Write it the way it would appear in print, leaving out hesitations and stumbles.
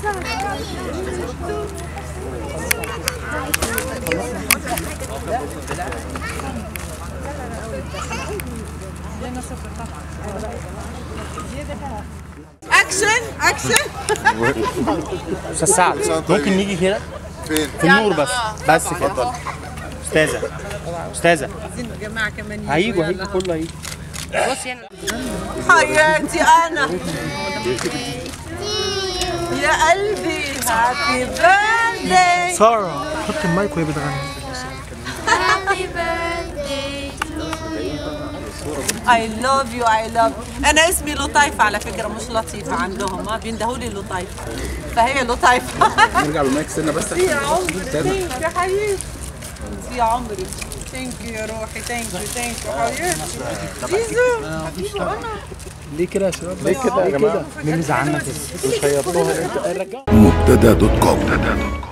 اكشن اكشن. استاذ سعد ممكن نيجي كده فين؟ في النور بس كده. استاذه عايزين الجماعه كمان هيجوا كله هيجي. بصي هنا حياتي انا يا قلبي هابي بيرثداي. ساره حط المايك وهي بتغني. Happy birthday to you. I love you I love you. أنا اسمي لطيفة على فكرة مش لطيفة عندهم، ما بيندهولي لطيفة فهي لطيفة. نرجع للمايك سنة بس. يا عمري ثانك يا حبيبي يا عمري ثانك يو يا روحي ثانك يو حبيبتي زيزو. ليه كده يا شباب؟ ليه كده يا جماعه؟ مين اللي زعلنا كده؟ مش هيطلعوها. مبتدا.com